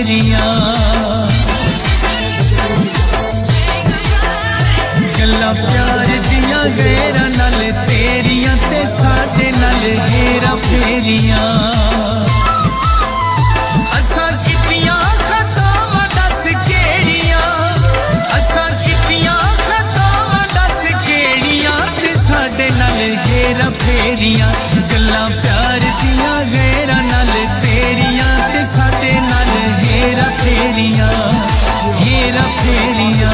फेरियां गल्लां प्यार दियां गैरां नाल तेरियां ते साडे नाल हेरा फेरियां असां कीतियां खतावां दस केड़ियां असां कीतियां खतावां दस केड़ियां ते साडे नाल हेरा फेरियां गल्लां प्यार दियां गैरां नाल तेरियां ते साडे नाल हेरा फेरियां हेरा फेरियां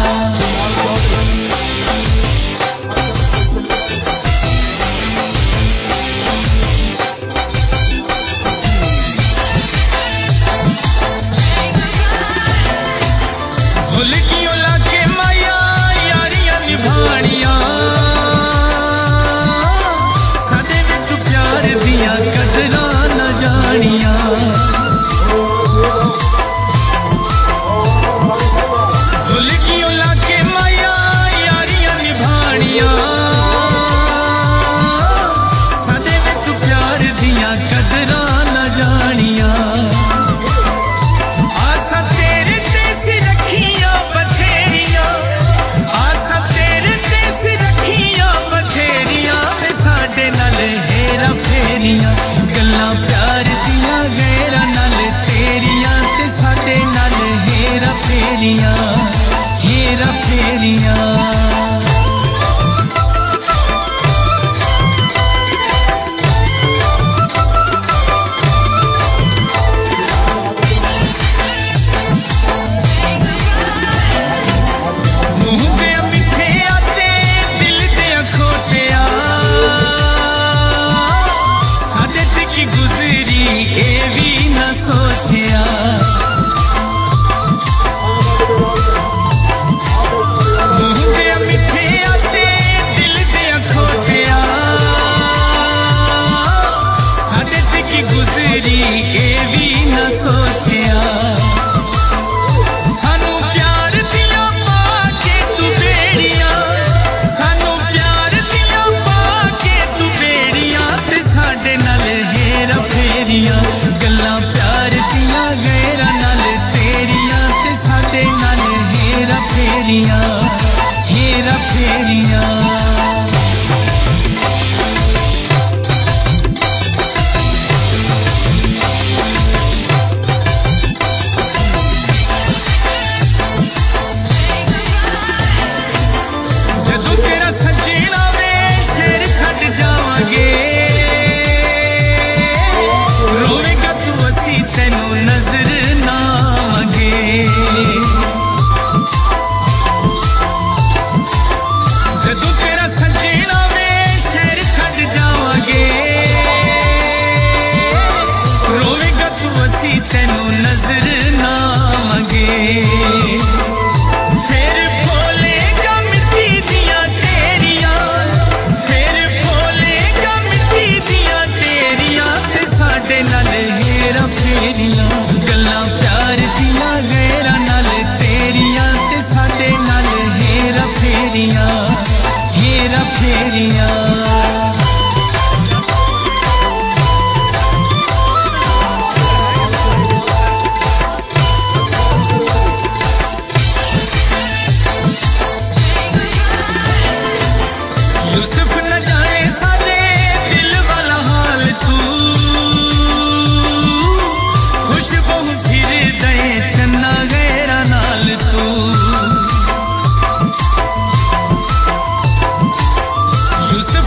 भुल गियो लागे माया यारियां निभानियां साडे विच प्यार दियां कदरां न जानियां भुल गियो लागे माया यारियां निभानियां साडे विच प्यार दियां कदरां न जानियां गल्लां प्यार दियां गैरां नाल तेरियां ते साडे नाल हेरा फेरियां हेरा फेरियां सोचिया मुँह दे मिठे आते दिल दे खोटिया साडे ते की गुजरी ए भी न सोचिया सानू प्यार दिया पाके तू बेड़िया सानू प्यार दिया पाके तू बेड़िया ते साडे नाल हेरा फेरियां गल्लां प्यार दियां गैरां नाल तेरियां ते साडे नाल हेरा फेरियां हेरा फेरियां जदों तेरा सजना वे शेर छड्ड जावांगे रोवेगा तू असी तेनू नजर ना आवांगे जदों तेरा सजना वे शहर छड्ड जावांगे रोवेगा तू असी तेनू नजर ना आवांगे गल्लां प्यार दियां गैरां नाल तेरियां ते साडे नाल हेरा फेरियां हेरा फेरियां यूसुफ न जाने साडे दिल वाला हाल तू फिर दे चन्ना गैरां नाल तू